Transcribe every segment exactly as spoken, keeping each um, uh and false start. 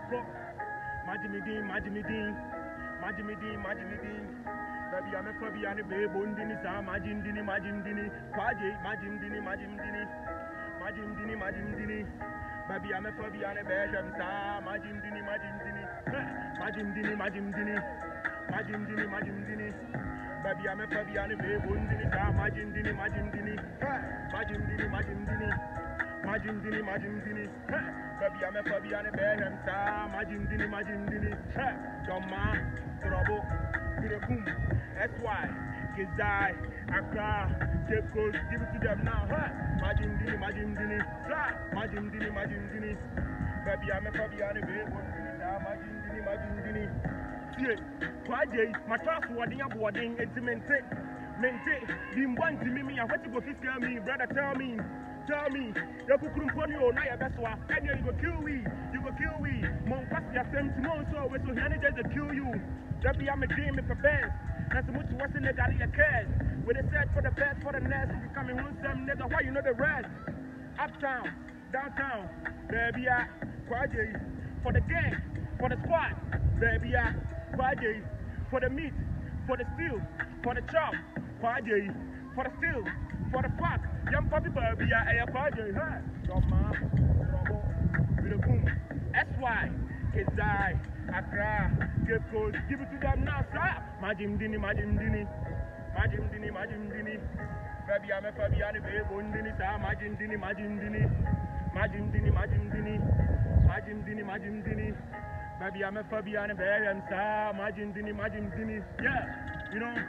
Moko, Majimidin, Majimidin, Majimidin, Majimidin. Baby, I'm a Fabi and a babe, Bundini, Majindini, Majindini, Kwagyei, Majindini, Majindini, Majindini, Majindini. Baby, I'm a Fabi and a babe, Majindini, Majindini, Majindini, Majindini, Majindini, Majindini. Baby, I'm a Fabi and a babe, Bundini, Majindini, Majindini, Majindini, Majindini, Majindini, Majindini. Baby, I'm a Fabi and a babe, Majindini, Majindini, Joma, Trouble. S Y, Kwagyei, Accra, Cape Coast, give it to them now, huh? Majindini, Majindini, Majindini, Majindini. Baby, I'm a Fabiani, baby, Majindini, Majindini. See, Kwagyei, my trust wording up wording, intimate, maintain, being one to me, I want to go tell me, brother, tell me. Tell me, you could put you on your best one, and you go kill we, you go kill we. Mon Pastia sent to know so, so he just to kill you. That be I'm a dream if a best. That's much worse than the daddy a cares. With a search for the best for the nest, you coming home some nigga, why you know the rest? Uptown, downtown, baby, I, Kwagyei. For the gang, for the squad, baby, I, Kwagyei. For the meat, for the steel, for the chop, Kwagyei. For the steel, for the fuck, young puppy baby, I, Kwagyei, huh? Joma, Trouble, with a boom. S Y, Kwagyei, Accra, Cape Coast, give it to them now, sir. Majindini, Majindini, Majindini, Majindini. Baby, I'm a Fabiani, baby, Bundini, sir. Majindini, Majindini, Majindini, Majindini, Majindini, Majindini. Baby, I'm a Fabiani, baby, sir. Majindini, Majindini. Yeah, you know,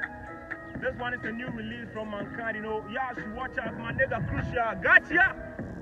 this one is a new release from Mankind, you know. Yeah, should watch out, my nigga, Crucial. Gotcha!